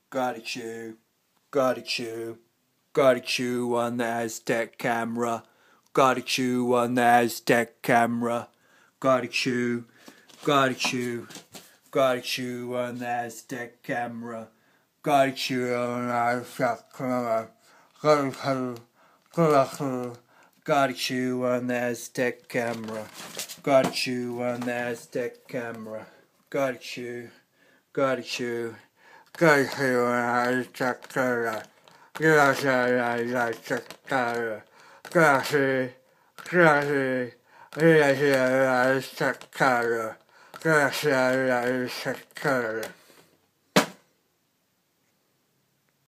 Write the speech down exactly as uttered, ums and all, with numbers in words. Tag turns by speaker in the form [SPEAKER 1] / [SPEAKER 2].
[SPEAKER 1] Gotta chew, gotta chew, gotta chew on the Aztec camera. Gotta chew on the Aztec camera. Gotta chew, gotta chew, gotta chew on the Aztec camera. Gotta chew on the Aztec camera. Gotta chew, gotta chew, gotta chew on the Aztec camera. Gotta chew on the Aztec camera. Gotta chew, gotta chew. Gotta chew on the Aztec camera. Gotta chew on the Aztec camera. Gotta chew, gotta chew. Gotta chew on the Aztec camera. Gotta chew on the Aztec camera.